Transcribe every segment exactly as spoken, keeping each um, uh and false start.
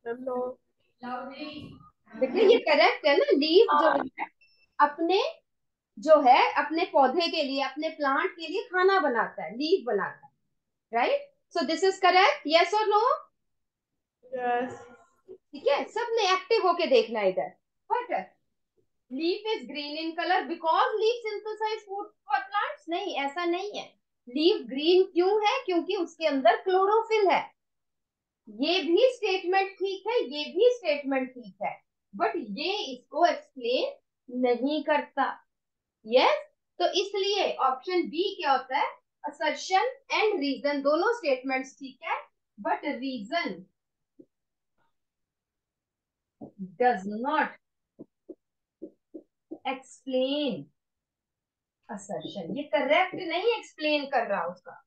Hello. बेटा ये correct है ना, लीफ जो है अपने जो है अपने पौधे के लिए, अपने प्लांट के लिए खाना बनाता है, लीफ बनाता है, right? So this is correct, yes और नो? यस। ठीक है, सबने एक्टिव होके देखना है इधर। But leaf is green in colour because leaf synthesise food for plants, नहीं, ऐसा नहीं है। लीफ ग्रीन क्यों है? क्योंकि उसके अंदर क्लोरोफिल है। ये भी स्टेटमेंट ठीक है, ये भी स्टेटमेंट ठीक है, बट ये इसको एक्सप्लेन नहीं करता। यस, तो इसलिए ऑप्शन बी क्या होता है? असर्शन एंड रीजन, दोनों स्टेटमेंट्स ठीक है, but reason does not explain assertion. ये करेक्ट नहीं एक्सप्लेन कर रहा उसका।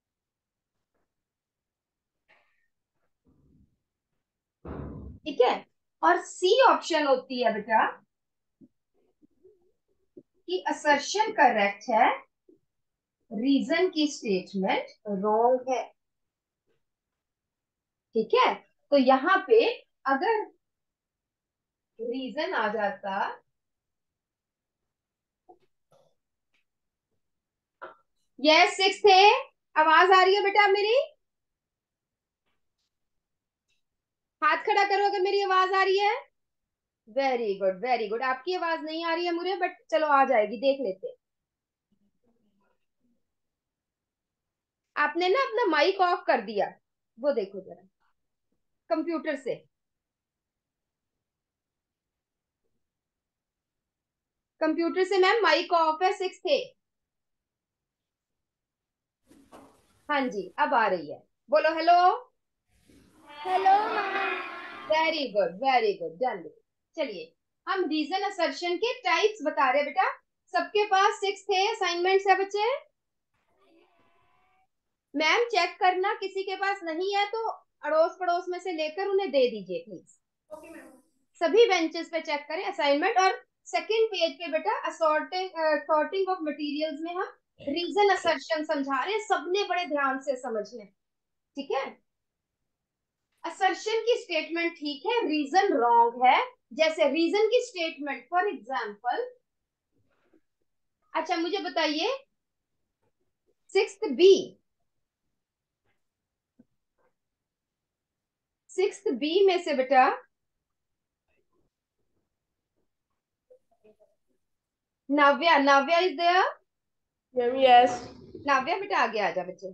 ठीक है, और सी ऑप्शन होती है बेटा कि असर्शन करेक्ट है, रीजन की स्टेटमेंट रॉन्ग है। ठीक है, तो यहाँ पे अगर रीजन आ जाता, यस सिक्स थे, आवाज आ रही है बेटा मेरी? हाथ खड़ा करो अगर मेरी आवाज आ रही है। Very good, very good. आपकी आवाज नहीं आ रही है मुझे, बट चलो आ जाएगी, देख लेते हैं। आपने ना अपना माइक ऑफ कर दिया, वो देखो जरा कंप्यूटर से। कंप्यूटर से मैम माइक ऑफ है, सिक्स थे। हाँ जी, अब आ रही है, बोलो hello. Hello ma'am. Very good, very good, done. चलिए, हम रीजन असर्शन के टाइप्स बता रहे हैं बेटा। सबके पास सिक्स थे असाइनमेंट्स है बच्चे? मैम चेक करना, किसी के पास नहीं है तो अड़ोस पड़ोस में से लेकर उन्हें दे दीजिए प्लीज। सभी बेंचेस पे चेक करें असाइनमेंट। और सेकंड पेज पे बेटा असॉर्टिंग सॉर्टिंग ऑफ मटेरियल्स में हम रीजन असर्शन समझा रहे हैं, सबने बड़े ध्यान से समझने। ठीक है, असर्शन की स्टेटमेंट ठीक है, रीजन रॉन्ग है। जैसे रीजन की स्टेटमेंट फॉर एग्जांपल, अच्छा मुझे बताइए सिक्स बी, सिक्स बी में से बेटा Navya, Navya is there? Ma'am yes. Navya बेटा आगे आ जा बच्चे,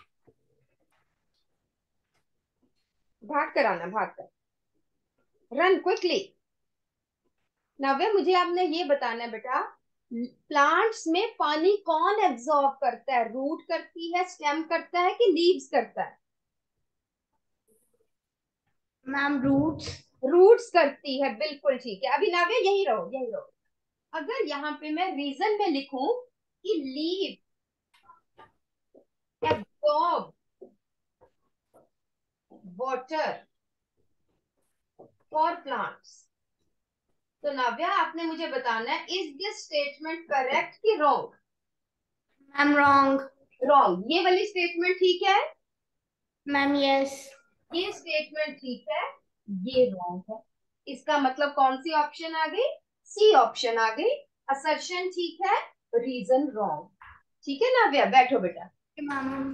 भाग कर आना, भाग कर, रन क्विकली। नाव्या मुझे आपने ये बताना है बेटा, प्लांट्स में पानी कौन एब्जॉर्ब करता है? रूट करती है, स्टेम करता है कि लीव्स करता है? Ma'am roots. रूट्स करती है, बिल्कुल ठीक है। अभी नाव्या यही रहो, यही रहो। अगर यहाँ पे मैं रीजन में लिखूं कि leave absorb water for plants, तो नाव्या आपने मुझे बताना है इज दिस स्टेटमेंट करेक्ट कि रॉन्ग? Ma'am wrong. रॉन्ग। ये वाली स्टेटमेंट ठीक है, मैम यस। ये स्टेटमेंट ठीक है, ये रॉन्ग है। इसका मतलब कौन सी ऑप्शन आ गई? सी ऑप्शन आ गई। असर्शन ठीक है, रीजन रॉन्ग। ठीक है नाव्या, बैठो बेटा। मैम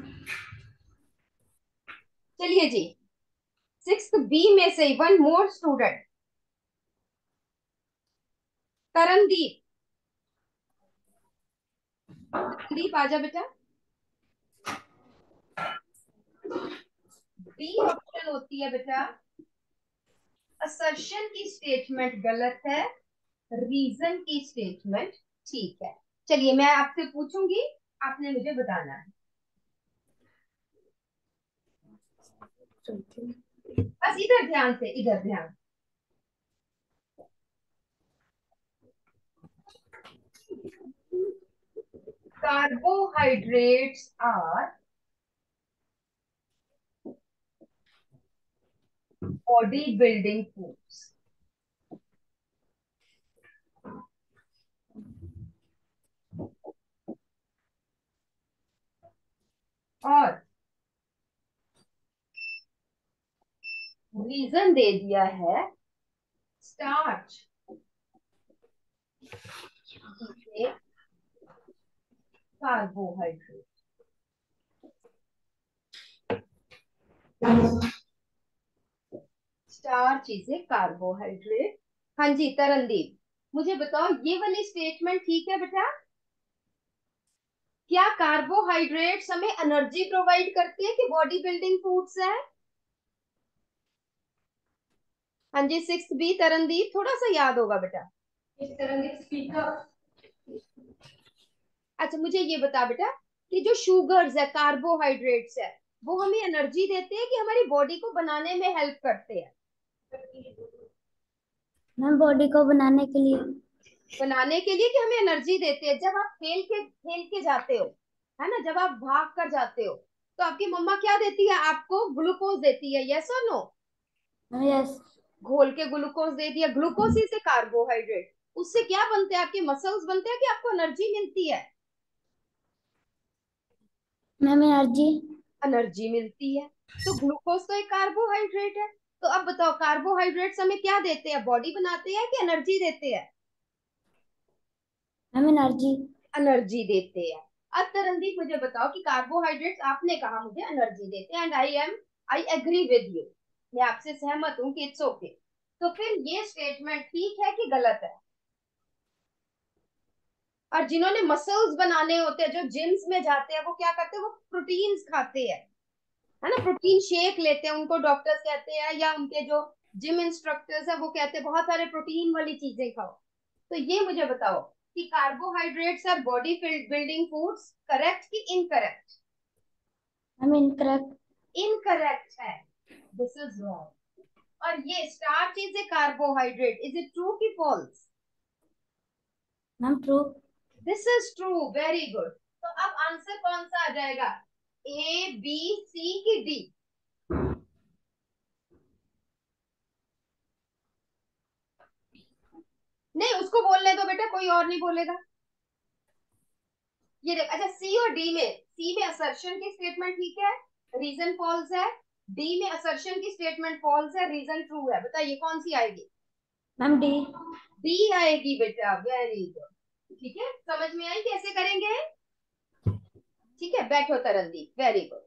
चलिए जी, सिक्स बी में से one more student, Karandeep. Karandeep आजा बेटा। बी ऑप्शन होती है बेटा, असर्शन की स्टेटमेंट गलत है, रीजन की स्टेटमेंट ठीक है। चलिए मैं आपसे पूछूंगी, आपने मुझे बताना है, बस इधर ध्यान से, इधर ध्यान। Carbohydrates are body building foods, और रीजन दे दिया है स्टार्च इसे carbohydrate. Starch is a carbohydrate. हाँ जी तरनदीप, मुझे बताओ ये वाली स्टेटमेंट ठीक है बेटा? क्या कार्बोहाइड्रेट्स हमें एनर्जी प्रोवाइड करते हैं कि बॉडी बिल्डिंग फूड्स है? हाँ जी सिक्स बी तरनदीप, थोड़ा सा याद होगा बेटा। इस तरंदीप स्पीकर। अच्छा मुझे ये बता बेटा कि जो शुगर्स है कार्बोहाइड्रेट्स है वो हमें एनर्जी देते हैं कि हमारी बॉडी को बनाने में हेल्प करते हैं? मैम बॉडी को बनाने के लिए। बनाने के लिए कि हमें एनर्जी देते हैं? जब आप खेल के खेल के जाते हो, है ना, जब आप भाग कर जाते हो तो आपकी मम्मा क्या देती है आपको? ग्लूकोज देती है, यस और नो? यस। घोल के ग्लूकोज दे दिया। ग्लूकोज से कार्बोहाइड्रेट, उससे क्या बनते हैं? आपके मसल्स बनते हैं कि आपको एनर्जी मिलती है? Ma'am energy. एनर्जी मिलती है। तो ग्लूकोज तो एक कार्बोहाइड्रेट है। तो अब बताओ कार्बोहाइड्रेट्स हमें क्या देते हैं? बॉडी बनाते हैं कि एनर्जी देते हैं? Ma'am energy. एनर्जी देते हैं। अब तरनदीप मुझे बताओ कि कार्बोहाइड्रेट्स आपने कहा मुझे एनर्जी देते हैं, and I am I agree with you, मैं आपसे सहमत हूं कि इट्स ओके। तो फिर ये स्टेटमेंट ठीक है कि गलत है? और जिन्होंने मसल्स बनाने होते हैं, जो जिम्स में जाते हैं, वो क्या करते हैं? वो प्रोटीन्स खाते हैं, है ना, प्रोटीन शेक लेते हैं। उनको डॉक्टर्स कहते हैं या उनके जो जिम इंस्ट्रक्टर्स है वो कहते हैं बहुत सारे प्रोटीन वाली चीजें खाओ। तो ये मुझे बताओ कि carbohydrates are body building foods, correct कि इनकरेक्ट? Ma'am incorrect. इनकरेक्ट है, दिस इज रॉन्ग। और ये starch is a carbohydrate, is it true कि false? Ma'am true. This is true, very good. तो अब आंसर कौन सा आ जाएगा? ए बी सी की डी? नहीं उसको बोलने दो बेटा, कोई और नहीं बोलेगा। ये देख, अच्छा सी और डी में, सी में असर्शन की स्टेटमेंट ठीक है, रीजन फॉल्स है। डी में असर्शन की स्टेटमेंट फॉल्स है, रीजन ट्रू है। बताइए कौन सी आएगी? Ma'am D. डी आएगी बेटा, वेरी गुड। ठीक है, समझ में आई कैसे करेंगे? ठीक है, बैठो तरनदीप, वेरी गुड।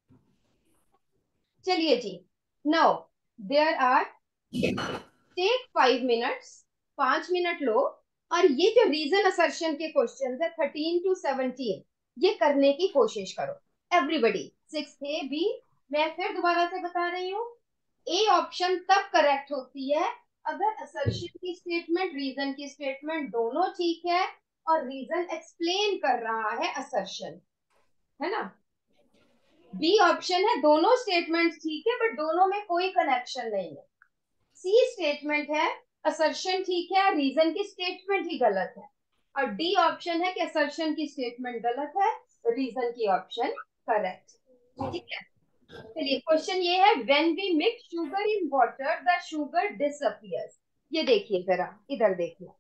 चलिए जी, now there are, take five minutes, पांच मिनट लो, और ये जो रीजन असर्शन के क्वेश्चन है थर्टीन टू सेवनटीन, ये करने की कोशिश करो एवरीबडी। सिक्स ए बी, मैं फिर दोबारा से बता रही हूँ, ए ऑप्शन तब करेक्ट होती है अगर असर्शन की स्टेटमेंट रीजन की स्टेटमेंट दोनों ठीक है और रीजन एक्सप्लेन कर रहा है असर्शन, है ना। बी ऑप्शन है दोनों स्टेटमेंट ठीक है बट दोनों में कोई कनेक्शन नहीं है। सी स्टेटमेंट है असर्शन ठीक है, रीजन की स्टेटमेंट ही गलत है। और डी ऑप्शन है कि असर्शन की स्टेटमेंट गलत है, रीजन की ऑप्शन करेक्ट। ठीक है, चलिए क्वेश्चन ये है, when we mix sugar in water the sugar disappears. ये देखिए जरा, इधर देखिए,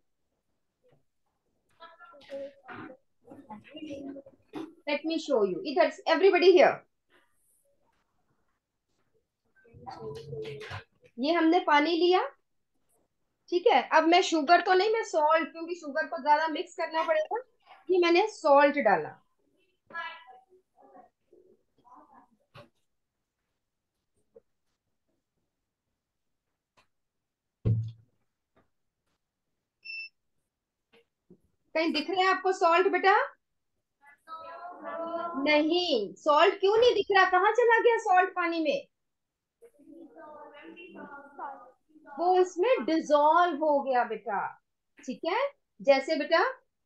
लेट मी शो यू, इधर एवरीबडी हियर। ये हमने पानी लिया, ठीक है, अब मैं शुगर तो नहीं, मैं सॉल्ट, क्योंकि शुगर को ज्यादा मिक्स करना पड़ेगा, ये मैंने सॉल्ट डाला। कहीं दिख रहा है आपको सॉल्ट बेटा? नहीं, सॉल्ट क्यों नहीं दिख रहा? कहाँ चला गया सॉल्ट पानी में? वो इसमें डिजोल्व हो गया बेटा। ठीक है, जैसे बेटा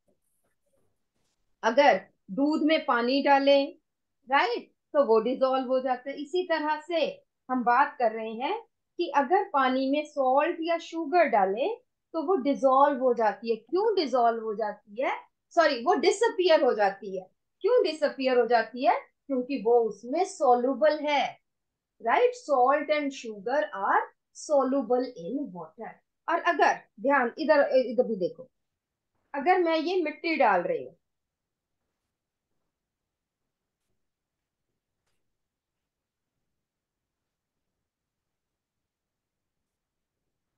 अगर दूध में पानी डालें, राइट, तो वो डिजोल्व हो जाता है। इसी तरह से हम बात कर रहे हैं कि अगर पानी में सॉल्ट या शुगर डालें तो वो डिजोल्व हो जाती है। क्यों डिजोल्व हो जाती है? सॉरी, वो डिसअपियर हो जाती है। क्यों डिसअपियर हो जाती है? क्योंकि वो उसमें सॉल्युबल है, right, salt and sugar are soluble in water. और अगर ध्यान, इधर इधर भी देखो, अगर मैं ये मिट्टी डाल रही हूँ,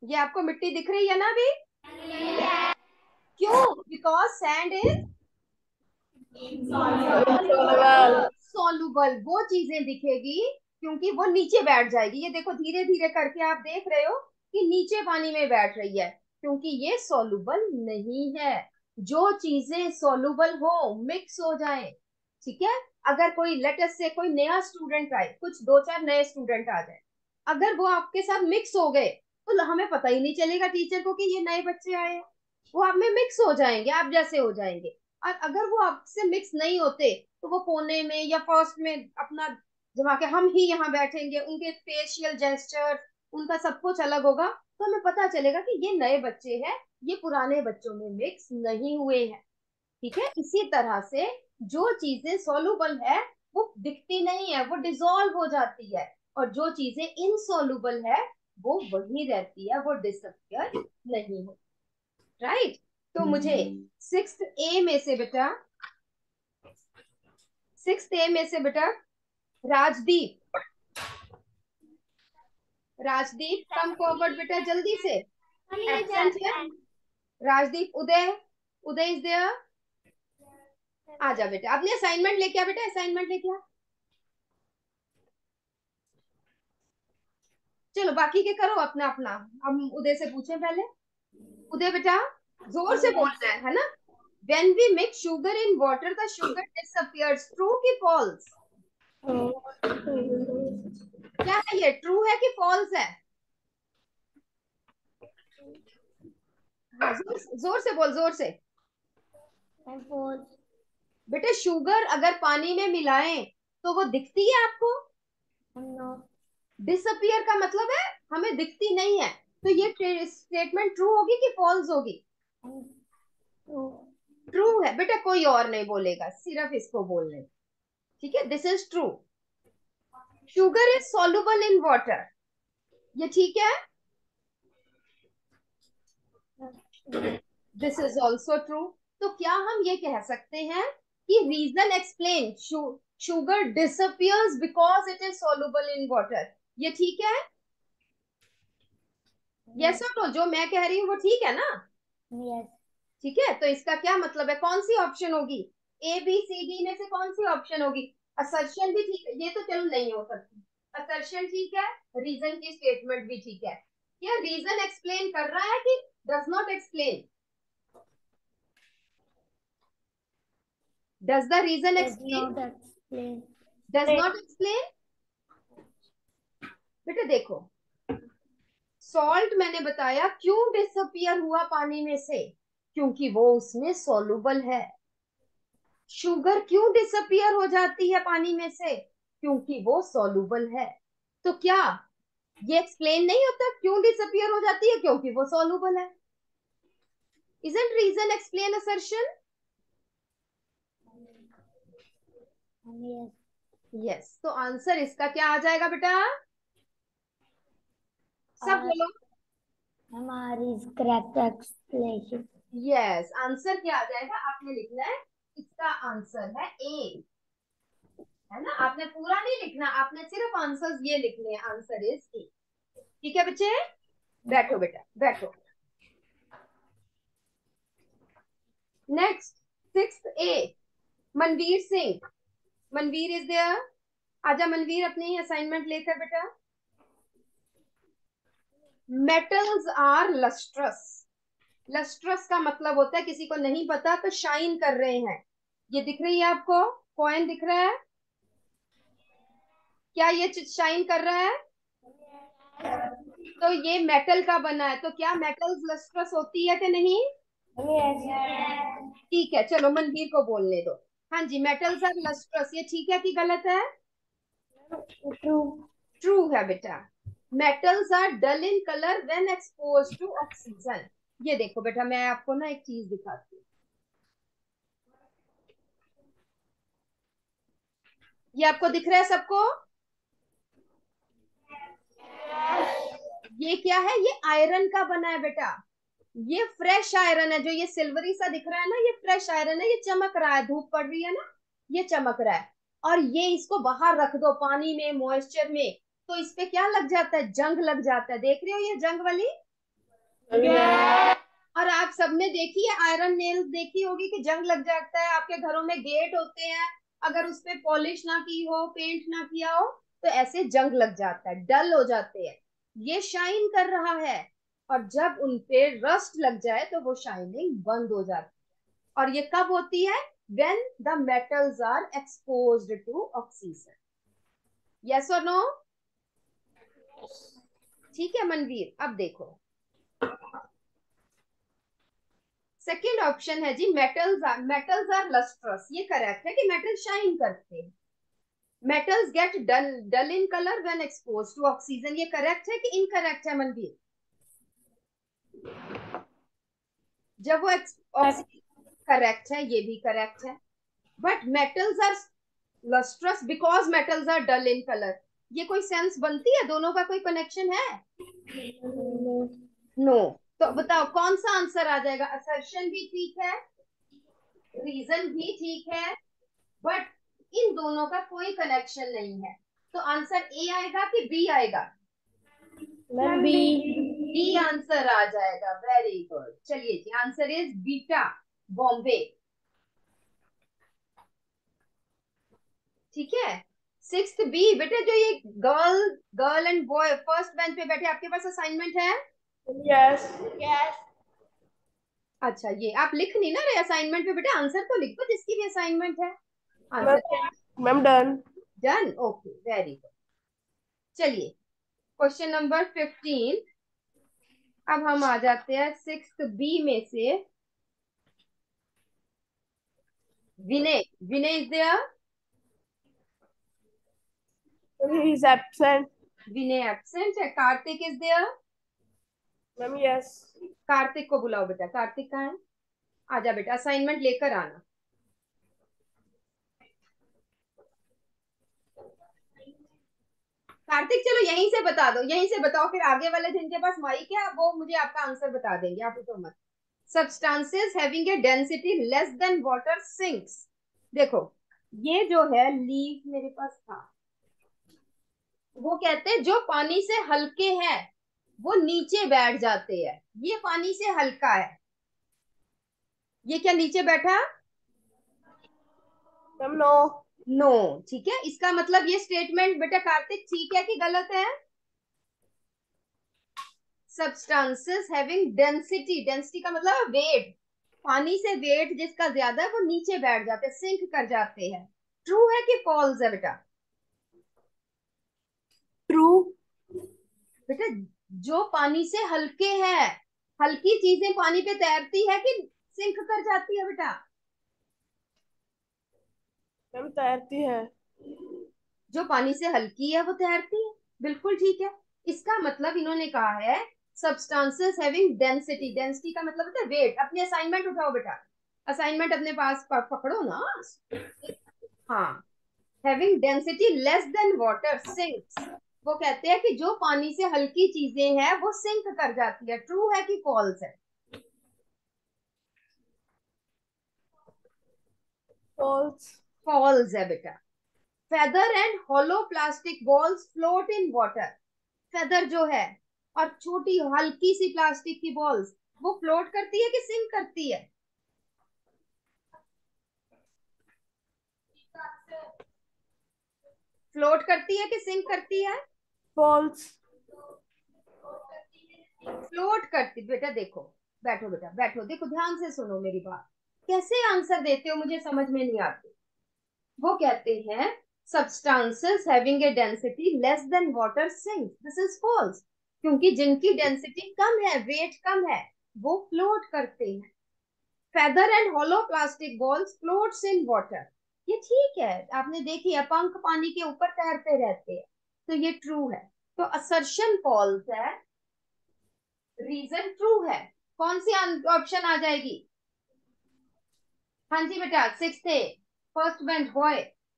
ये आपको मिट्टी दिख रही है ना अभी? क्यों? Because sand is soluble. वो चीजें दिखेगी क्योंकि वो नीचे बैठ जाएगी। ये देखो धीरे धीरे करके आप देख रहे हो कि नीचे पानी में बैठ रही है, क्योंकि ये सॉल्युबल नहीं है। जो चीजें सॉल्युबल हो, मिक्स हो जाए, ठीक है। अगर कोई लेटेस्ट से कोई नया स्टूडेंट आए, कुछ दो चार नए स्टूडेंट आ जाए, अगर वो आपके साथ मिक्स हो गए तो हमें पता ही नहीं चलेगा टीचर को कि ये नए बच्चे आए हैं। वो आप में मिक्स हो जाएंगे, आप जैसे हो जाएंगे। और अगर वो आपसे मिक्स नहीं होते तो वो कोने में या फर्स्ट में अपना जमा के हम ही यहाँ बैठेंगे, उनके फेशियल जेस्चर, उनका सब कुछ अलग होगा, तो हमें पता चलेगा कि ये नए बच्चे हैं, ये पुराने बच्चों में मिक्स नहीं हुए हैं। ठीक है। इसी तरह से जो चीजें सॉल्युबल है वो दिखती नहीं है, वो डिसॉल्व हो जाती है। और जो चीजें इनसॉल्युबल है वो वही रहती है, वो डिसअपियर नहीं हो। राइट। तो मुझे सिक्स ए में से बेटा, सिक्स ए में से बेटा राजदीप, राजदीप कम फॉरवर्ड बेटा जल्दी से। एब्सेंट है राजदीप। Uday, Uday is there. आजा बेटा, अपने असाइनमेंट लेके आ बेटा, असाइनमेंट लेके आ। चलो बाकी के करो अपना अपना, हम उदय से पूछें पहले। उदय बेटा जोर से बोलना है है ना। When we mix sugar in water, the sugar disappears. True कि false? क्या है ये, ट्रू है कि फॉल्स है? हाँ जोर, जोर से बोल, जोर से। बेटे शुगर अगर पानी में मिलाएं तो वो दिखती है आपको? डिसअपियर का मतलब है हमें दिखती नहीं है। तो ये स्टेटमेंट ट्रू होगी कि फॉल्स होगी? ट्रू है बेटा, कोई और नहीं बोलेगा, सिर्फ इसको बोलने। ठीक है, this is true. Sugar is soluble in water, ये ठीक है। This is also true. तो क्या हम ये कह सकते हैं कि reason explain sugar disappears because it is soluble in water, ये ठीक है? यस और नो, जो मैं कह रही हूँ वो ठीक है ना? यस। ठीक है, तो इसका क्या मतलब है, कौन सी ऑप्शन होगी? ए बी सी डी में से कौन सी ऑप्शन होगी? असर्शन भी ठीक है, ये तो चलो नहीं हो सकती। असर्शन ठीक है, रीजन की स्टेटमेंट भी ठीक है। क्या रीजन एक्सप्लेन कर रहा है कि does not explain? Does the reason explain? Does not explain. बेटा देखो, सॉल्ट मैंने बताया क्यों डिसअपियर हुआ पानी में से, क्योंकि वो उसमें सॉल्युबल है। शुगर क्यों डिसअपियर हो जाती है पानी में से, क्योंकि वो सॉल्युबल है। तो क्या ये एक्सप्लेन नहीं होता क्यों डिसअपियर हो जाती है? क्योंकि वो सॉल्युबल है। Isn't reason explain assertion? Yes. तो आंसर इसका क्या आ जाएगा बेटा, सब बोलो। हमारी करेक्ट एक्सप्लेनेशन। यस, आंसर क्या आ जाएगा, आपने लिखना है इसका आंसर है ए, है ना। आपने पूरा नहीं लिखना, आपने सिर्फ आंसर्स ये लिखने हैं, आंसर इज ए। ठीक है बच्चे, बैठो बेटा बैठो। Next six A, Manveer Singh. Manveer is there. आजा मनवीर, अपनी असाइनमेंट लेकर बेटा। Metals are lustrous. लस्ट्रस का मतलब होता है, किसी को नहीं पता तो शाइन कर रहे हैं। ये दिख रही है आपको, कॉइन दिख रहा है क्या, ये शाइन कर रहा है? तो ये मेटल का बना है, तो क्या मेटल्स लस्ट्रस होती है कि नहीं? ठीक है, चलो मनवीर को बोलने दो। हाँ जी, मेटल्स आर लस्ट्रस, ये ठीक है कि गलत है? ट्रू। ट्रू है बेटा। Metals are dull in colour when expose to oxygen. ये देखो बेटा, मैं आपको ना एक चीज दिखाती हूँ। ये आपको दिख रहा है सबको? ये क्या है, ये आयरन का बना है बेटा। ये फ्रेश आयरन है, जो ये सिल्वरी सा दिख रहा है ना, ये फ्रेश आयरन है, ये चमक रहा है, धूप पड़ रही है ना, ये चमक रहा है। और ये इसको बाहर रख दो पानी में, मॉइस्चर में, तो इस पे क्या लग जाता है, जंग लग जाता है। देख रहे हो ये जंग वाली, Yes. और आप सबने देखी है आयरन नेल्स, देखी होगी कि जंग लग जाता है। आपके घरों में गेट होते हैं, अगर उस पे पॉलिश ना की हो, पेंट ना किया हो, तो ऐसे जंग लग जाता है, डल हो जाते हैं। ये शाइन कर रहा है, और जब उन पे रस्ट लग जाए तो वो शाइनिंग बंद हो जाती है। और ये कब होती है? when the metals are exposed to oxygen. yes or no? ठीक है मनवीर, अब देखो सेकेंड ऑप्शन है जी, metals are metals are lustrous. ये करेक्ट है कि मेटल शाइन करते हैं। Metals get dull dull in colour when expose to oxygen. ये करेक्ट है कि इनकरेक्ट है मनवीर? जब वो ऑक्सीजन, करेक्ट है, ये भी करेक्ट है। But metals are lustrous because metals are dull in colour. ये कोई सेंस बनती है? दोनों का कोई कनेक्शन है? No no. तो बताओ कौन सा आंसर आ जाएगा? असर्शन भी ठीक है, रीजन भी ठीक है, बट इन दोनों का कोई कनेक्शन नहीं है। तो आंसर ए आएगा कि बी आएगा? Ma'am B. बी आंसर आ जाएगा। Very good. चलिए जी, आंसर इज बीटा, बॉम्बे। ठीक है। Sixth B. बेटे जो ये girl girl and boy first bench पे बैठे, आपके पास असाइनमेंट है? Yes yes. अच्छा, ये आप लिख नहीं ना रहे असाइनमेंट पे? बेटा आंसर तो लिख दो जिसकी भी असाइनमेंट है। Answer ma'am done. Done. Okay, very good. चलिए क्वेश्चन नंबर फिफ्टीन। अब हम आ जाते हैं सिक्स बी में से। Vinay, Vinay is there? He is absent. Vinay absent है। Kartik is there? Ma'am yes. Kartik को बुलाओ बेटा। कार्तिक कहाँ है? आजा बेटा, असाइनमेंट लेकर आना। कार्तिक चलो यहीं से बता दो, यहीं से बताओ, फिर आगे वाले जिनके पास माइक है वो मुझे आपका आंसर बता देंगे, आप तो मत। substances having a density less than water sinks। देखो ये जो है लीफ मेरे पास था, वो कहते हैं जो पानी से हल्के हैं वो नीचे बैठ जाते हैं। ये पानी से हल्का है, ये क्या नीचे बैठा? Ma'am no. नो। ठीक है, इसका मतलब ये स्टेटमेंट बेटा कार्तिक ठीक है कि गलत है? substances having density, डेंसिटी का मतलब वेट, पानी से वेट जिसका ज्यादा है वो नीचे बैठ जाते हैं, सिंक कर जाते हैं। ट्रू है कि फॉल्स है बेटा? ट्रू। बेटा जो पानी से हल्के हैं, हल्की चीजें पानी पे तैरती है कि सिंक कर जाती है बेटा? मैम तैरती है। जो पानी से हल्की है वो तैरती है, बिल्कुल ठीक है। इसका मतलब इन्होंने कहा है substances having density, डेंसिटी का मतलब होता है वेट। अपनी असाइनमेंट उठाओ बेटा, असाइनमेंट अपने पास पकड़ो ना। हाँ, having density less than water sinks. वो कहते हैं कि जो पानी से हल्की चीजें हैं वो सिंक कर जाती है। ट्रू है कि फॉल्स है? फॉल्स। फॉल्स है बेटा। Feather and hollow plastic balls float in water. Feather जो है और छोटी हल्की सी प्लास्टिक की बॉल्स, वो फ्लोट करती है कि सिंक करती है? फ्लोट करती है कि सिंक करती है? फॉल्स। फ्लोट करती। बेटा देखो, बैठो बेटा बैठो, देखो ध्यान से सुनो मेरी बात। कैसे आंसर देते हो मुझे समझ में नहीं आती। वो कहते हैं substances having a density less than water sink, this is false। क्योंकि जिनकी डेंसिटी कम है, वेट कम है, वो फ्लोट करते हैं। Feather and hollow plastic balls floats in water. ये ठीक है, आपने देखी है पंख पानी के ऊपर तैरते रहते हैं, तो ये ट्रू है। तो असर्शन फॉल्स है, रीजन ट्रू है। कौन सी ऑप्शन आ जाएगी? हाँ जी बेटा, six A, first bench boy.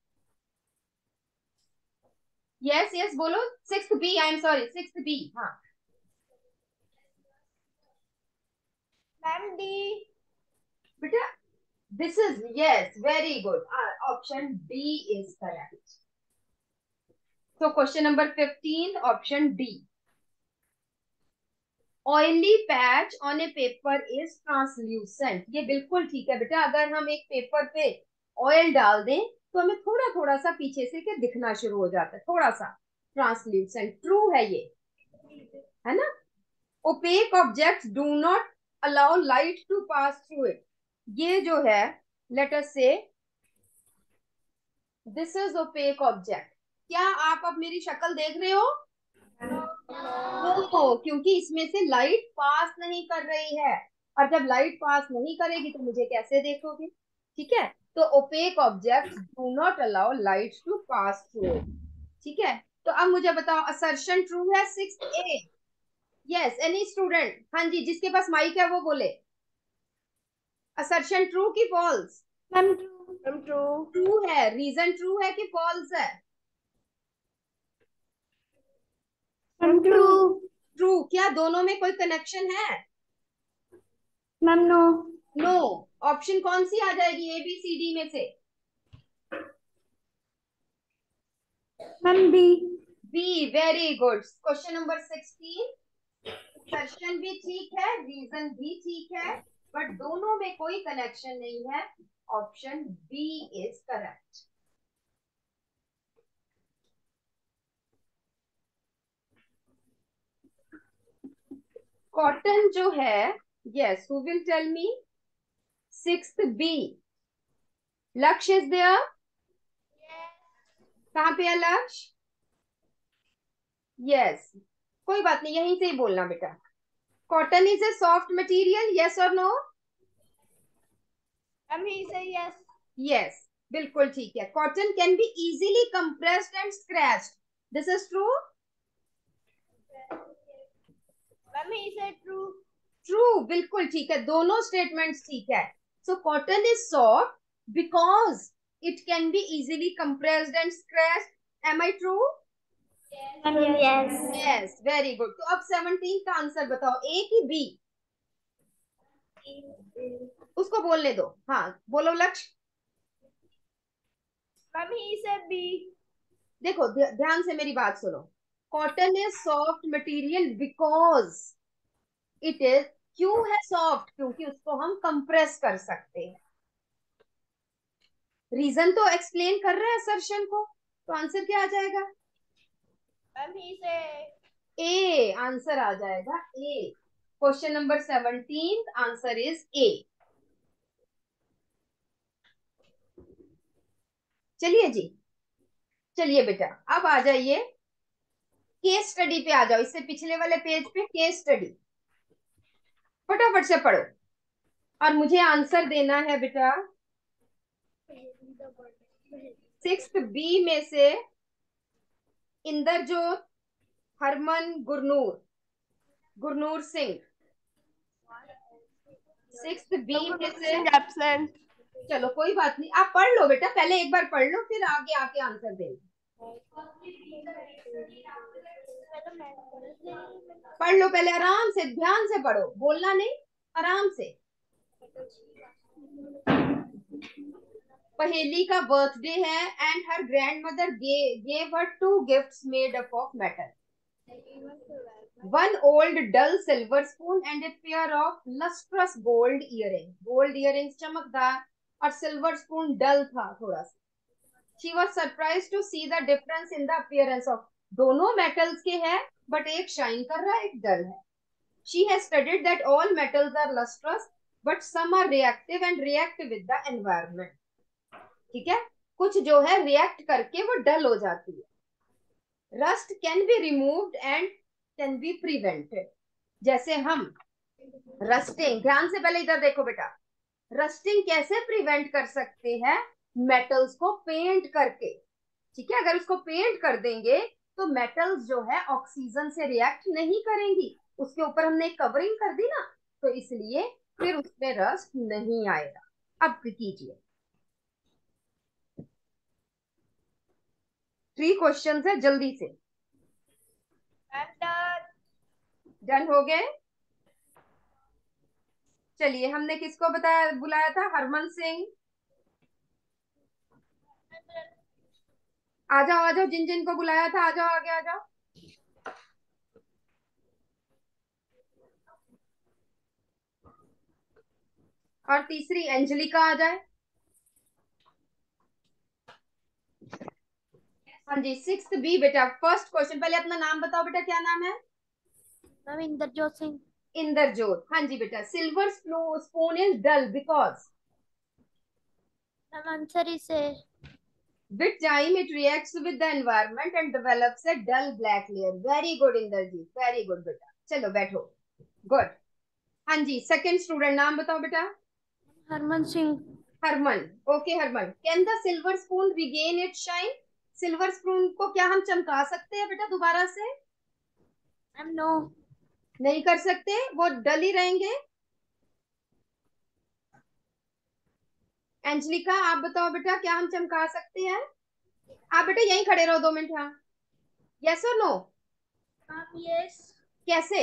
Yes yes बोलो। Six B, I am sorry, six B. हाँ मैम डी। बेटा, this is yes, very good, option D is correct. तो question number fifteen, option D. Oily patch on a paper is translucent, ये बिल्कुल ठीक है बेटा। अगर हम एक पेपर पे ऑयल डाल दें तो हमें थोड़ा थोड़ा सा पीछे से के दिखना शुरू हो जाता है, थोड़ा सा ट्रांसल्यूसेंट, ट्रू है ये, है ना। Opaque objects do not allow light to pass through it, ये जो है लेट अस से दिस इज ओपेक ऑब्जेक्ट। क्या आप अब मेरी शक्ल देख रहे हो? नो, क्योंकि इसमें से लाइट पास नहीं कर रही है, और जब लाइट पास नहीं करेगी तो मुझे कैसे देखोगे? ठीक है, तो opaque objects do not allow light to pass through it. ठीक है, तो अब मुझे बताओ असर्शन ट्रू है six A? Yes, any student? हाँ जी, जिसके पास माइक है वो बोले। असर्शन ट्रू की false? Ma'am true. Ma'am true. True है। रीजन ट्रू है कि फॉल्स है? Ma'am true. ट्रू। क्या दोनों में कोई कनेक्शन है? Ma'am no. नो। ऑप्शन कौन सी आ जाएगी ए बी सी डी में से? Ma'am B. B, very good. Question number sixteen, assertion भी ठीक है, रीजन भी ठीक है, बट दोनों में कोई कनेक्शन नहीं है। Option B is correct. Cotton जो है, yes, who will tell me? Sixth B, Lakshya is there? कहाँ पे है लक्ष्य? यस, कोई बात नहीं, यहीं से ही बोलना बेटा। Cotton is a soft material, yes और नो? मैम ही से यस। यस, बिल्कुल ठीक है। Cotton can be easily compressed and scratched, this is true? Ma'am ही से ट्रू। ट्रू, बिल्कुल ठीक है, दोनों स्टेटमेंट्स ठीक है। So cotton is soft because it can be easily compressed and scratched, am I true? Ma'am yes. Yes, very good. तो अब सेवनटीन का आंसर बताओ, ए की बी? उसको बोलने दो, हाँ बोलो लक्ष्य। मैम ही से बी। देखो ध्य- ध्यान से मेरी बात सुनो। Cotton is soft material because it is, क्यों है सॉफ्ट? क्योंकि उसको हम कंप्रेस कर सकते हैं। रीजन तो एक्सप्लेन कर रहे हैं असर्शन को, तो आंसर क्या आ जाएगा? मैम ही से ए आंसर आ जाएगा, A. Question number seventeen answer is A. चलिए जी, चलिए बेटा अब आ जाइए केस स्टडी पे, आ जाओ इससे पिछले वाले पेज पे, केस स्टडी फटाफट से पढ़ो और मुझे आंसर देना है बेटा। सिक्स बी में से इंद्रजोत, हरमन, गुरनूर, गुरनूर सिंह। सिक्स बी में से, एब्सेंट। चलो कोई बात नहीं, आप पढ़ लो बेटा, पहले एक बार पढ़ लो फिर आगे आके आंसर देना। पढ़ लो पहले, आराम से ध्यान से पढ़ो, बोलना नहीं, आराम से। पहेली का बर्थडे है and her grandmother gave her two gifts made up of metal, one old dull silver spoon and a pair of lustrous gold earring. Gold earrings चमकदार और सिल्वर स्पून डल था थोड़ा सा। She was surprise to see the difference in the appearance of, दोनों metals के हैं but एक shine कर रहा है एक डल है। She has studied that all metals are lustrous but some are reactive and react with the environment. ठीक है, कुछ जो है रिएक्ट करके वो डल हो जाती है। Rust can be removed and can be prevented, जैसे हम रस्टिंग, ध्यान से पहले इधर देखो बेटा, रस्टिंग कैसे प्रिवेंट कर सकते हैं? मेटल्स को पेंट करके। ठीक है, अगर उसको पेंट कर देंगे तो मेटल्स जो है ऑक्सीजन से रिएक्ट नहीं करेंगी, उसके ऊपर हमने कवरिंग कर दी ना, तो इसलिए फिर उसमें रस्ट नहीं आएगा। अब कीजिए, थ्री क्वेश्चन है, जल्दी से। डन हो गए? चलिए, हमने किसको बताया, बुलाया था? हरमन सिंह। आ जाओ आ जाओ, जिन जिन को बुलाया था आ जाओ, आगे आ जाओ। और तीसरी एंजेलिका आ जाए। हाँ जी, सिक्स्थ बी बेटा, फर्स्ट क्वेश्चन, पहले अपना नाम बताओ बेटा, क्या नाम है? मैम इंद्रजोत सिंह। इंद्रजोत, हाँ जी बेटा। Silver spoon is dull because ma'am answer is a with time it reacts with the environment and develops a dull black layer. Very good Indrajeet, very good बेटा। चलो बैठो, गुड। हाँ जी, सेकंड स्टूडेंट, नाम बताओ बेटा। Harman Singh. Harman, okay Harman. Can the silver spoon regain it shine? Silver spoon को क्या हम चमका सकते हैं बेटा दोबारा से? Ma'am no. नहीं कर सकते, वो डल ही रहेंगे। एंजलिका आप बताओ बेटा, क्या हम चमका सकते हैं? आप बेटा यहीं खड़े रहो दो मिनट। हाँ, यस और नो? Ma'am yes. कैसे?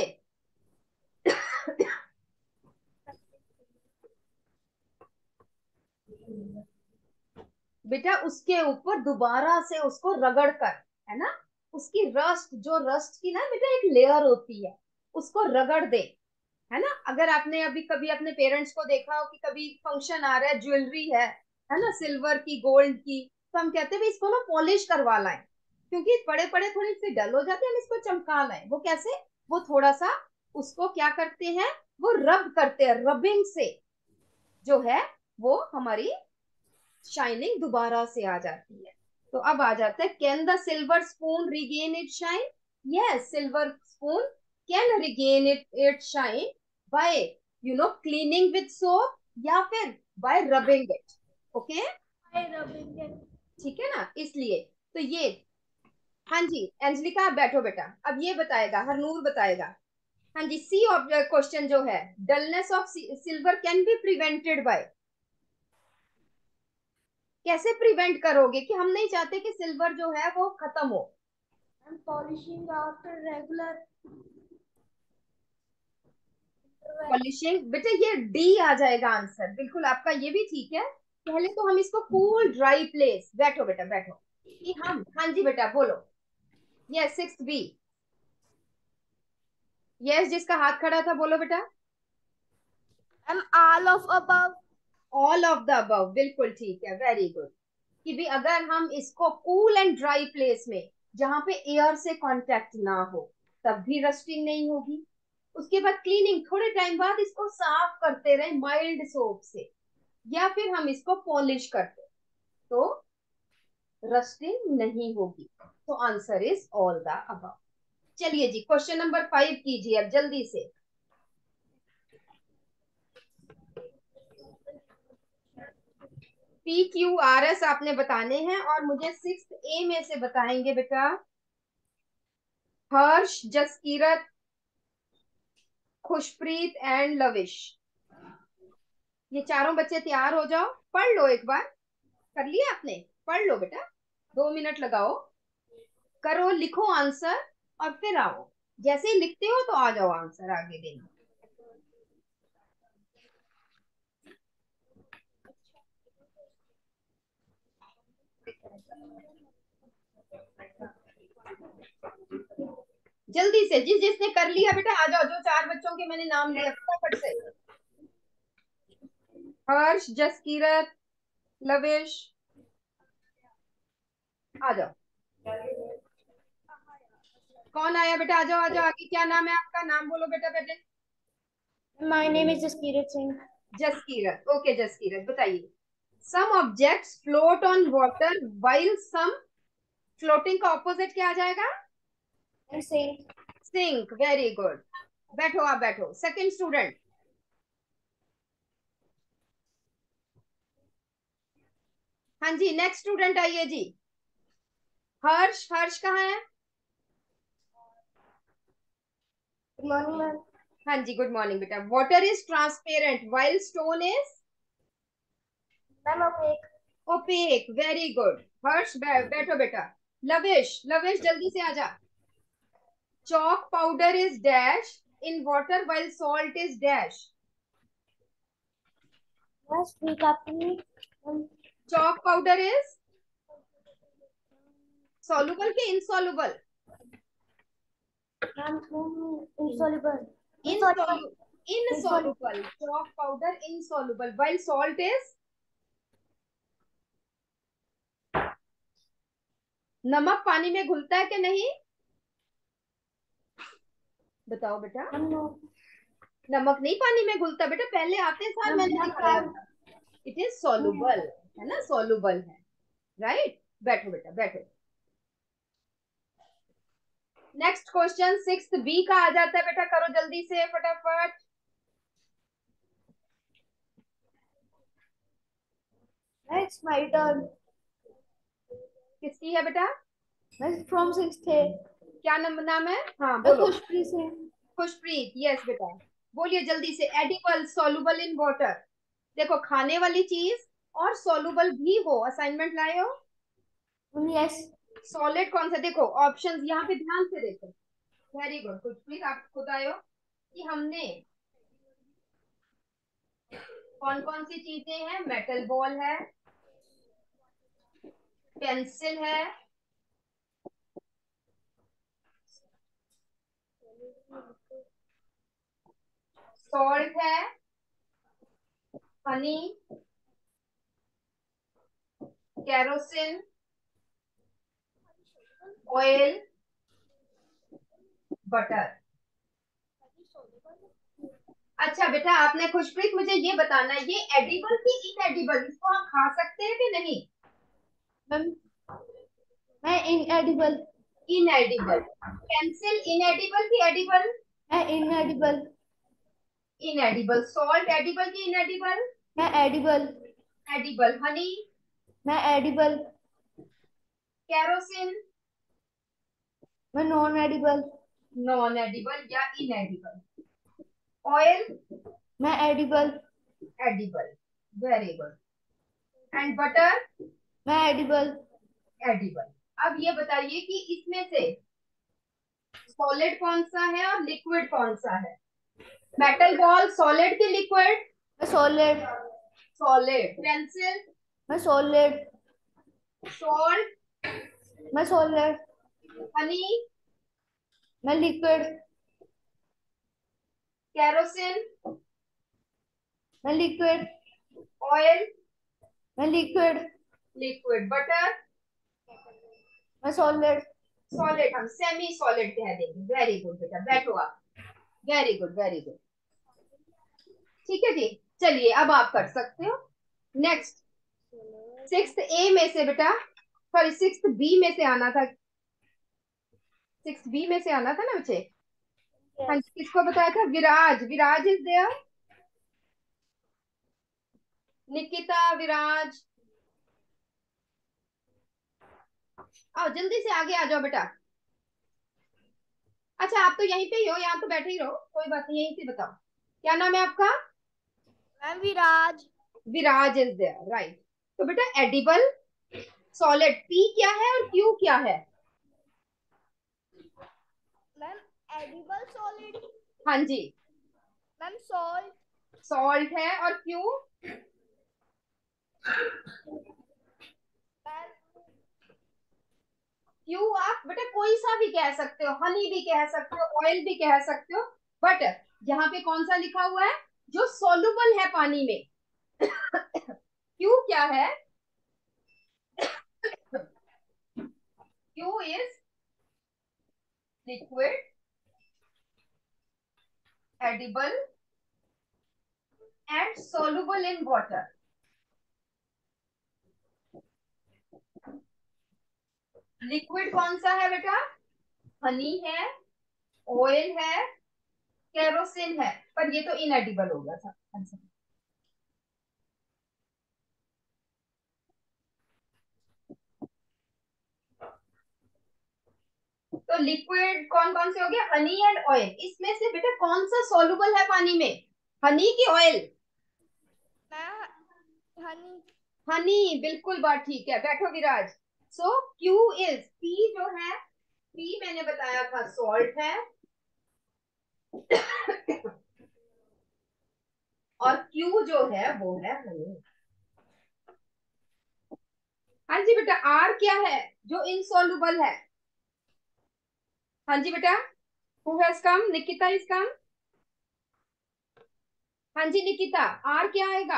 बेटा उसके ऊपर दोबारा से उसको रगड़ कर, है ना, उसकी रस्ट, जो रस्ट की ना बेटा एक लेयर होती है, उसको रगड़ दे, है ना। अगर आपने अभी कभी अपने पेरेंट्स को देखा हो कि कभी फंक्शन आ रहा है, ज्वेलरी है है ना, सिल्वर की, गोल्ड की, तो हम कहते हैं भाई इसको ना पॉलिश करवा लाएं, क्योंकि बड़े बड़े थोड़ी सी डल हो जाते हैं, हम इसको चमका लाएं। वो कैसे? वो थोड़ा सा उसको क्या करते हैं, वो रब करते हैं, रबिंग से जो है वो हमारी शाइनिंग दोबारा से आ जाती है। तो अब आ जाता है, can the silver spoon regain it shine? Yes, silver spoon can regain it it shine by you know cleaning with soap या फिर बाय रबिंग इट। ओके, ठीक है ना, इसलिए तो ये। हाँ जी एंजलिका आप बैठो बेटा, अब ये बताएगा हरनूर बताएगा। हाँ जी, सी क्वेश्चन जो है, dullness of silver can be prevented by, कैसे प्रिवेंट करोगे कि हम नहीं चाहते कि सिल्वर जो है वो खत्म हो? Ma'am polishing after regular. Polishing, बेटा ये डी आ जाएगा आंसर, बिल्कुल आपका ये भी ठीक है। पहले तो हम इसको कूल ड्राई प्लेस, बैठो बेटा बैठो, कि हम, हाँ जी बेटा बोलो। Yes, six B. यस, जिसका हाथ खड़ा था बोलो बेटा। Ma'am all of above. All of the above, बिल्कुल ठीक है, वेरी गुड। कि भी अगर हम इसको कूल एंड ड्राई प्लेस में, जहां पे एयर से कांटेक्ट ना हो, तब भी रस्टिंग नहीं होगी। उसके बाद क्लीनिंग, थोड़े टाइम बाद इसको साफ करते रहे माइल्ड सोप से, या फिर हम इसको पॉलिश करते, तो रस्टिंग नहीं होगी। तो answer is all the above. चलिए जी, क्वेश्चन नंबर फाइव कीजिए अब जल्दी से। पी क्यू आर एस आपने बताने हैं, और मुझे सिक्स ए में से बताएंगे बेटा। हर्ष, जसकीरत, खुशप्रीत एंड लविश, ये चारों बच्चे तैयार हो जाओ, पढ़ लो एक बार। कर लिया आपने? पढ़ लो बेटा, दो मिनट लगाओ, करो, लिखो आंसर, और फिर आओ। जैसे ही लिखते हो तो आ जाओ आंसर आगे देना। जल्दी से, जिस जिसने कर लिया बेटा आ जाओ, जो चार बच्चों के मैंने नाम लिया फटाफट से। हर्ष, जसकीरत, लवेश, आ जाओ। कौन आया बेटा? आ जाओ आ जाओ आगे। क्या नाम है आपका? नाम बोलो बेटा पहले। My name is Jaskirat Singh. Jaskirat, okay Jaskirat बताइए। Some objects float on water while some, floating का ऑपोजिट क्या आ जाएगा? सिंह। Sink, very good. बैठो आप बैठो, सेकंड स्टूडेंट। हाँ जी, नेक्स्ट स्टूडेंट आइए जी। हर्ष, हर्ष कहाँ है? Good morning ma'am. हाँ जी, गुड मॉर्निंग बेटा। Water is transparent while stone is ma'am opaque. Opaque, very good. Harsh बै, बैठो बेटा। लवेश, लवेश जल्दी से आजा। chalk powder is dash in water while salt is dash. बस ठीक आपने। chalk powder is soluble के insoluble? Ma'am insoluble. insoluble, insoluble. Chalk powder insoluble, while salt is, नमक पानी में घुलता है कि नहीं? बताओ बेटा। नमक नहीं पानी में घुलता बेटा, पहले आते साल मैंने दिखाया था। इट इज सोलुबल, है ना, सोलुबल है, राइट। बैठो बेटा बैठो। नेक्स्ट क्वेश्चन सिक्स बी का आ जाता है बेटा, करो जल्दी से फटाफट। It's my turn. किसकी है बेटा? फ्रॉम सिक्स्थ है। क्या नंबर नाम है? हाँ मैं बोलो। खुशप्रीत से। खुशप्रीत, यस बेटा, बोलिए जल्दी से। Edible, soluble in water. देखो खाने वाली चीज और सॉल्युबल भी हो, असाइनमेंट लाए हो। यस। सॉलिड कौन सा? देखो ऑप्शंस यहाँ पे ध्यान से देखो। वेरी गुड खुशप्रीत, आप खुद आयो कि हमने कौन कौन सी चीजें हैं। मेटल बॉल है, पेंसिल है, सॉल्ट है, हनी, केरोसिन, ऑयल, बटर। अच्छा बेटा आपने खुशप्रीत मुझे ये बताना है, ये एडिबल की इनएडिबल, इसको हम खा सकते हैं कि नहीं? मैम मैं इनएडिबल। इनएडिबल। पेंसिल इनएडिबल की एडिबल? मैं इनएडिबल। इनएडिबल। सॉल्ट एडिबल की इनएडिबल? मैं edible. Edible. Honey? Ma'am edible. Kerosene? Ma'am non edible. Non edible या inedible. Oil? Ma'am edible. Edible. Very good. And butter? Ma'am edible. Edible. अब ये बताइए कि इसमें से सॉलिड कौन सा है और लिक्विड कौन सा है? मेटल बॉल सॉलिड की liquid? Ma'am solid. Solid. Pencil? Ma'am solid. Salt? Ma'am solid. Honey? Ma'am liquid. Kerosene? Ma'am liquid. Oil? Ma'am liquid. Liquid. Butter? Ma'am solid. Solid, हम सेमी सॉलिड कह देंगे। वेरी गुड बेटा, बैठो आप। Very good very good. ठीक है जी, चलिए अब आप कर सकते हो। नेक्स्ट सिक्स ए में से बेटा, सॉरी सिक्स बी में से आना था। सिक्स बी में से आना था ना बच्चे। हाँ जी, किसको बताया था? विराज। Viraj is there. निकिता, विराज, आओ जल्दी से आगे आ जाओ बेटा। अच्छा आप तो यहीं पे ही हो, यहाँ तो बैठे ही रहो, कोई बात नहीं, यहीं से बताओ क्या नाम है आपका? Ma'am Viraj. Viraj is there, right. तो बेटा एडिबल सॉलिड पी क्या है और क्यू क्या है? Ma'am edible solid. हाँ जी। Ma'am salt. सॉल्ट है और क्यू? क्यू आप बेटा कोई सा भी कह सकते हो, हनी भी कह सकते हो, ऑयल भी कह सकते हो, बट यहाँ पे कौन सा लिखा हुआ है जो सोलुबल है पानी में? क्यू क्या है? Q is liquid, edible and soluble in water. Liquid कौन सा है बेटा? हनी है, ऑयल है, केरोसिन है, पर ये तो इनएडिबल हो गया था आंसर। तो लिक्विड कौन कौन से हो गया? Honey and oil. इसमें से बेटा कौन सा सॉल्युबल है पानी में, हनी की ऑयल? हनी। हनी, बिल्कुल बात ठीक है। बैठो Viraj. So Q is, P जो है, पी मैंने बताया था सॉल्ट है और क्यू जो है वो है हनी। हाँ जी बेटा, आर क्या है जो इनसॉल्युबल है? हाँ जी बेटा, who has come? Nikita is come. हाँ जी निकिता, आर क्या आएगा?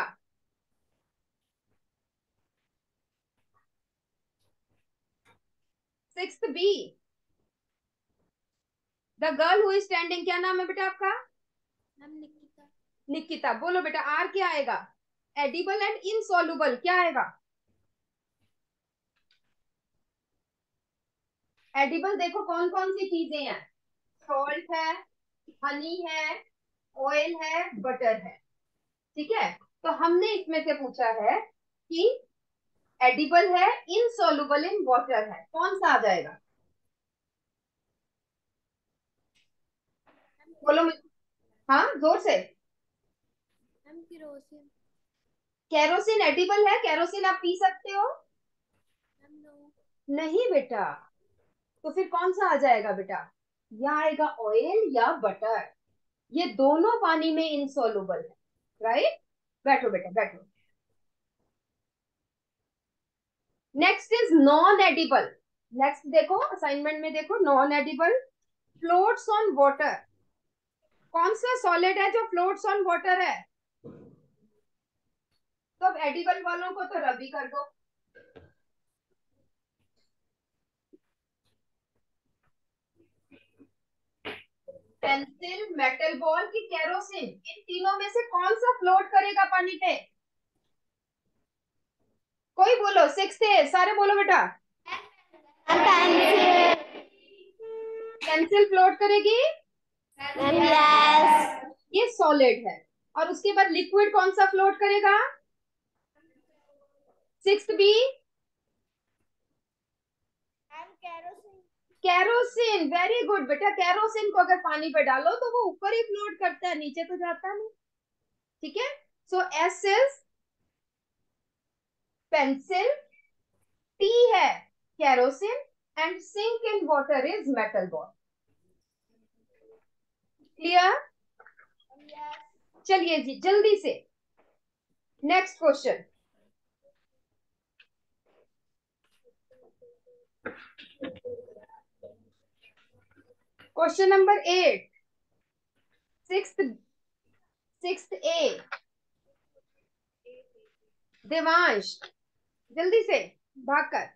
Sixth B, the girl who is standing, क्या नाम है बेटा आपका? मैम निकिता। निकिता, बोलो बेटा आर क्या आएगा? एडिबल एंड इनसॉल्युबल क्या आएगा? एडिबल देखो कौन कौन सी चीजें हैं, सॉल्ट है, हनी है, ऑयल है, बटर है, ठीक है। तो हमने इसमें से पूछा है कि एडिबल है, इनसॉल्युबल इन वाटर है, कौन सा आ जाएगा? बोलो मुझे, हाँ जोर से। Ma'am kerosene. कैरोसिन एडिबल है, कैरोसिन आप पी सकते हो? Ma'am no. नहीं बेटा, तो फिर कौन सा आ जाएगा बेटा? या आएगा ऑयल या बटर, ये दोनों पानी में इनसॉल्युबल है, राइट। बैठो बेटा बैठो। Next is non edible. Next देखो असाइनमेंट में, देखो non edible, floats on water. कौन सा सॉलिड है जो फ्लोट्स ऑन वाटर है? तो अब एडिबल वालों को तो रबी कर दो। पेंसिल, मेटल बॉल की केरोसिन, इन तीनों में से कौन सा फ्लोट करेगा पानी पे? कोई बोलो, सिक्स है, सारे बोलो बेटा। पेंसिल। पेंसिल फ्लोट करेगी, मैम यस। ये सॉलिड है। और उसके बाद लिक्विड कौन सा फ्लोट करेगा? Six B, ma'am kerosene. Kerosene, very good बेटा। कैरोसिन को अगर पानी पे डालो तो वो ऊपर ही फ्लोट करता है, नीचे तो जाता नहीं, ठीक है। So S is pencil, T है kerosene, and sink in water is metal ball. Clear? Yes. चलिए जी जल्दी से next question. Question number eight, sixth sixth A, Devansh जल्दी से भागकर।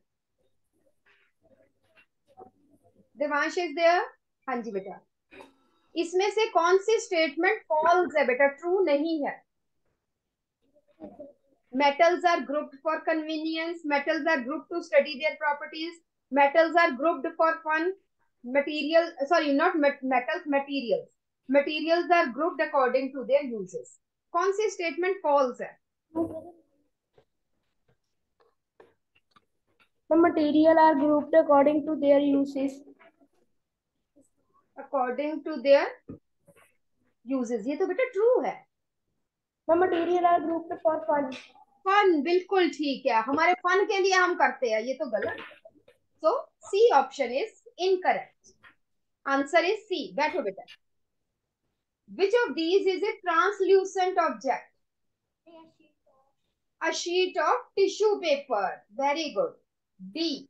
Devansh is there? हाँ जी बेटा। इसमें से कौन सी स्टेटमेंट फॉल्स है बेटा, ट्रू नहीं है? metals are grouped for convenience, metals are grouped to study their properties, metals are grouped for fun, material, sorry not met, metals, materials, materials are grouped according to their uses. कौन सी statement false है? The material are grouped according to their uses. According to their uses, ये तो बेटा true है। The material are grouped for fun. Fun, बिल्कुल ठीक है, हमारे फन के लिए हम करते हैं, ये तो गलत। So C option is incorrect, answer is C. बैठो बेटा। Which of these is a translucent object? A sheet of tissue paper. Very good. D.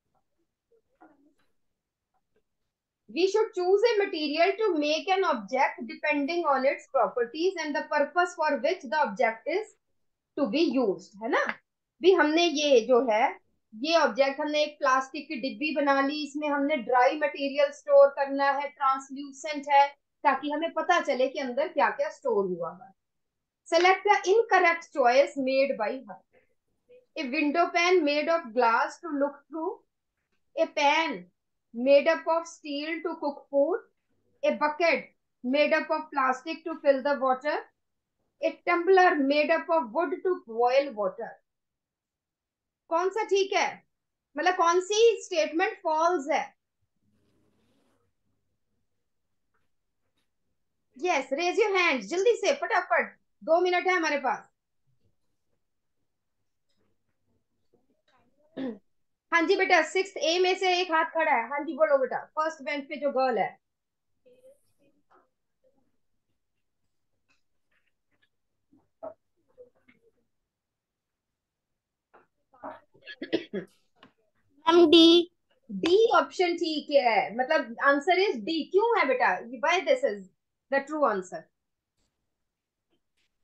We should choose a material to make an object depending on its properties and the purpose for which the object is to be used. है ना? भी हमने ये जो है, ये object हमने एक प्लास्टिक की डिब्बी बना ली, इसमें हमने ड्राई मटेरियल स्टोर करना है, ट्रांसल्यूसेंट है, ताकि हमें पता चले कि अंदर क्या क्या स्टोर हुआ है। Select the incorrect choice made by her. A window pane made of glass to look through, a pan made up of steel to cook food, a bucket made up of plastic to fill the water, a tumbler made up of wood to boil water. कौन सा ठीक है, मतलब कौन सी statement false है? Yes, raise your hand जल्दी से फटाफट, दो मिनट है हमारे पास। हाँ जी बेटा, सिक्स ए में से एक हाथ खड़ा है, हाँ जी बोलो बेटा, फर्स्ट बेंच पे जो गर्ल है। Ma'am D. डी ऑप्शन ठीक है, मतलब आंसर इज डी। क्यों है बेटा? Why this is the true answer?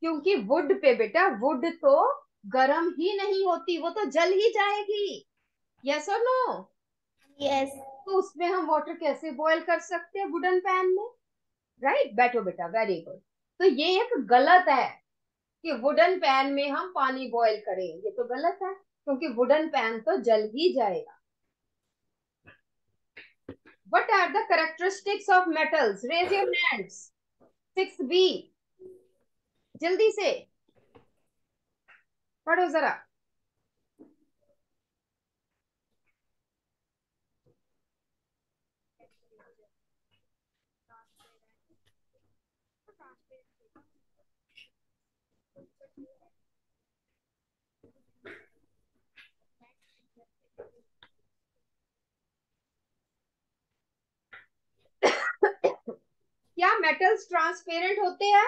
क्योंकि वुड पे बेटा, वुड तो गर्म ही नहीं होती, वो तो जल ही जाएगी। यस और नो? यस। तो उसमें हम वाटर कैसे बॉईल कर सकते हैं वुडन पैन में? Right right? बैठो बेटा, वेरी गुड। तो ये एक गलत है कि वुडन पैन में हम पानी बॉईल करें, ये तो गलत है, क्योंकि वुडन पैन तो जल ही जाएगा। What are the characteristics of metals? Raise your hands. Six B, जल्दी से पढ़ो जरा। क्या मेटल्स ट्रांसपेरेंट होते हैं?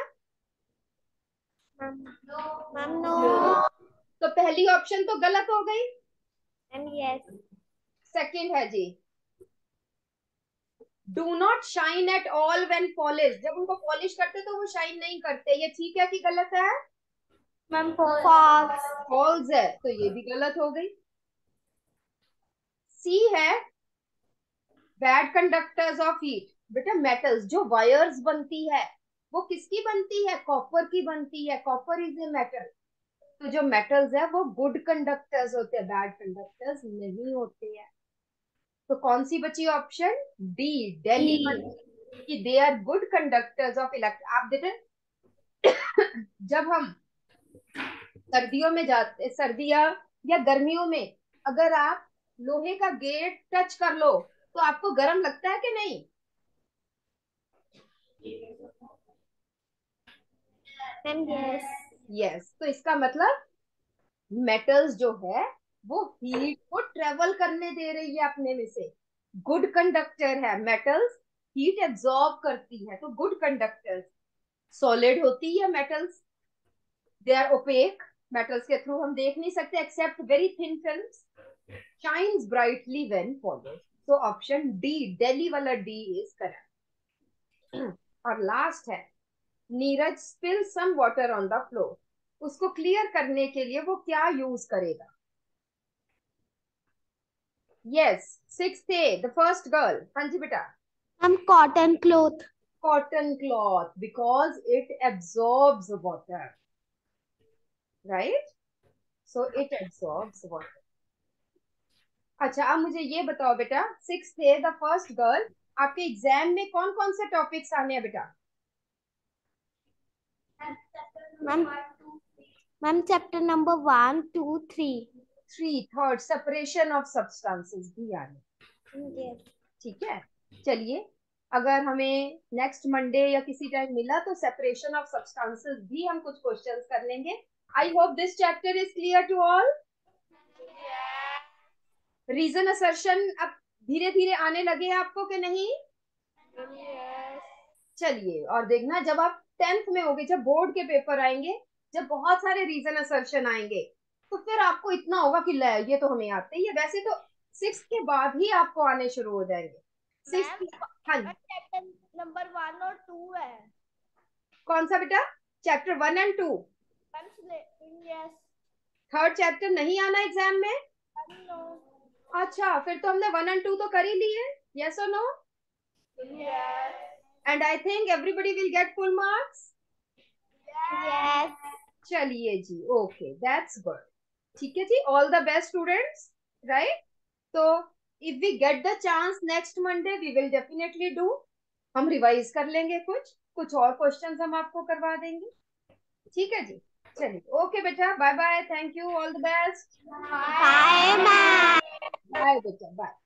Ma'am no. तो पहली ऑप्शन तो गलत हो गई। Ma'am yes. सेकंड है जी, do not shine at all when polish, जब उनको पॉलिश करते तो वो शाइन नहीं करते, ये ठीक है कि गलत है? Ma'am false. फॉल्स है, तो ये भी गलत हो गई। सी है, बैड कंडक्टर्स ऑफ हीट। बेटा मेटल्स जो वायर्स बनती है वो किसकी बनती है? कॉपर की बनती है, कॉपर इज ए मेटल। तो जो मेटल्स है वो गुड कंडक्टर्स होते हैं, बैड कंडक्टर्स नहीं होते हैं। तो कौन सी बची ऑप्शन? डी, दिल्ली वाली, कि they are good conductors of electric. आप देखें जब हम सर्दियों में जाते, सर्दियां या गर्मियों में, अगर आप लोहे का गेट टच कर लो तो आपको गर्म लगता है कि नहीं? Ma'am yes. यस। तो इसका मतलब मेटल्स जो है वो हीट को ट्रेवल करने दे रही है अपने में से, गुड कंडक्टर है मेटल्स, हीट एब्जॉर्ब करती है, तो गुड कंडक्टर्स। सॉलिड होती है metals, they are opaque, metals के थ्रू हम देख नहीं सकते except very thin films, shines brightly when polished. तो ऑप्शन डी, दिल्ली वाला डी इज करेक्ट। और लास्ट है, Neeraj spill some water on the floor, उसको क्लियर करने के लिए वो क्या यूज करेगा? Yes, sixth A, the first girl. हाँ जी बेटा। Ma'am cotton cloth. Cotton cloth, because it absorbs water, right? So it absorbs water. अच्छा, अब मुझे ये बताओ बेटा, sixth A, the first girl, आपके एग्जाम में कौन कौन से टॉपिक्स आने हैं बेटा? Ma'am ma'am chapter number one two three. Three, third separation of substances भी आने, ठीक है? चलिए, अगर हमें नेक्स्ट मंडे या किसी टाइम मिला तो सेपरेशन ऑफ सब्सटेंसेस भी हम कुछ क्वेश्चंस कर लेंगे। I hope this chapter is clear to all. Reason assertion अब धीरे धीरे आने लगे हैं आपको कि नहीं? चलिए, और देखना जब आप टेंथ में होगे, जब बोर्ड के पेपर आएंगे, जब बहुत सारे रीजन असर्शन आएंगे, तो फिर आपको इतना होगा कि ले ये तो हमें आते ही है। वैसे तो सिक्स के बाद ही आपको आने शुरू हो जाएंगे। सिक्स, हाँ, चैप्टर नंबर वन और टू है। कौन सा बेटा? Chapter one and two. Yes. Third chapter नहीं आना एग्जाम में? नो। अच्छा, फिर तो हमने वन एंड टू तो कर ही लिए। यस और no? Yes. And I think everybody will get full marks. Yes. चलिए जी, ओके, दैट्स गुड। ठीक है जी, all the best students, right? तो if we get the chance next Monday we will definitely do, हम revise कर लेंगे, कुछ कुछ और क्वेश्चंस हम आपको करवा देंगे। ठीक है जी, चलिए, ओके बेटा, bye bye, thank you, all the best. Bye ma'am. Bye बेटा, बाय।